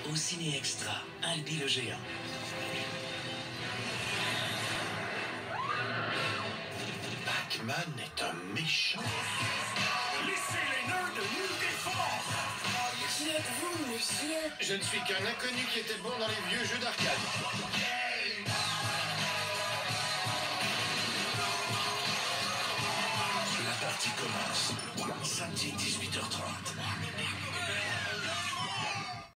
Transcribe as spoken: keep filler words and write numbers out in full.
Au Ciné Extra, Albi le géant. Pac-Man est un méchant. Laissez les nerds de nous défendre. Qui êtes-vous, monsieur? Je ne suis qu'un inconnu qui était bon dans les vieux jeux d'arcade. La partie commence. Samedi dix-huit